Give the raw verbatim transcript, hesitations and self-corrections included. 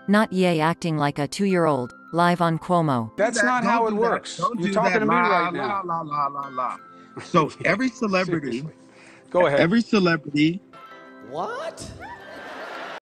Not Ye acting like a two-year-old, live on Cuomo. That's that. not Don't how it do that. works. Don't You're do talking that. to me La, right la, now. la, la, la, la. So every celebrity, Seriously. Go ahead. every celebrity What?